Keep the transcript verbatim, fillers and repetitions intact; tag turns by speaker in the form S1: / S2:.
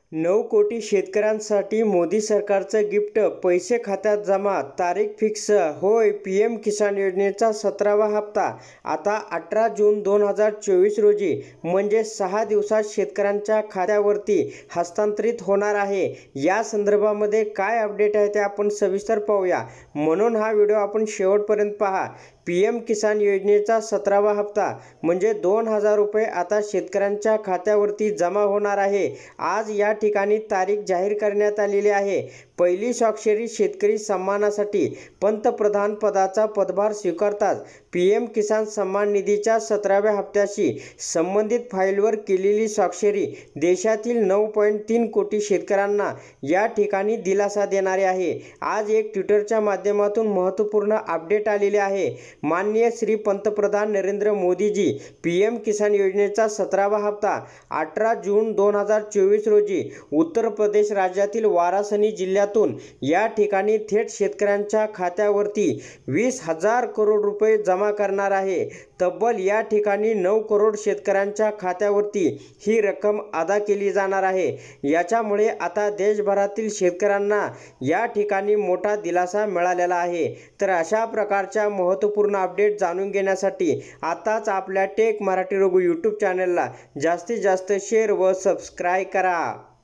S1: नऊ कोटी शेतकऱ्यांसाठी मोदी सरकारचं गिफ्ट, पैसे खात्यात जमा, तारीख फिक्स. होय, पी एम किसान योजनेचा सतरावा हप्ता आता अठरा जून दोन हजार चोवीस रोजी म्हणजे सहा दिवसात शेतकऱ्यांच्या खात्यावरती हस्तांतरित होणार आहे. या संदर्भामध्ये काय अपडेट आहे ते आपण सविस्तर पाहूया, म्हणून हा व्हिडिओ आपण शेवटपर्यंत पहा. पी एम किसान योजनेचा सतरावा हप्ता म्हणजे दोन हजार रुपये आता शेतकऱ्यांच्या खात्यावरती जमा होणार आहे. आज या ठिकाणी तारीख जाहीर करण्यात आलेली आहे. पहिली स्वाक्षरी शेतकरी सन्मानासाठी पंतप्रधान पदाचा पदभार स्वीकारताच पी एम किसान सन्मान निधीच्या सतराव्या हप्त्याशी संबंधित फाईलवर केलेली स्वाक्षरी देशातील नऊ पॉईंट तीन कोटी शेतकऱ्यांना या ठिकाणी दिलासा देणारे आहे. आज एक ट्विटरच्या माध्यमातून महत्त्वपूर्ण अपडेट आलेले आहे. माननीय श्री पंतप्रधान नरेंद्र मोदीजी पी एम किसान योजनेचा सतरावा हप्ता अठरा जून दोन हजार चोवीस रोजी उत्तर प्रदेश राज्यातील वाराणसी जिल्ह्यातून या ठिकाणी थेट शेतकऱ्यांच्या खात्यावरती वीस हजार करोड रुपये जमा करणार आहे. तब्बल या ठिकाणी नऊ करोड शेतकऱ्यांच्या खात्यावरती ही रक्कम अदा केली जाणार आहे. याच्यामुळे आता देशभरातील शेतकऱ्यांना या ठिकाणी मोठा दिलासा मिळालेला आहे. तर अशा प्रकारच्या महत्त्वपूर्ण अपडेट जाणून घेण्यासाठी आताच आपल्या टेक मराठी रघु यूट्यूब चॅनलला जास्तीत जास्त शेअर व सबस्क्राईब करा.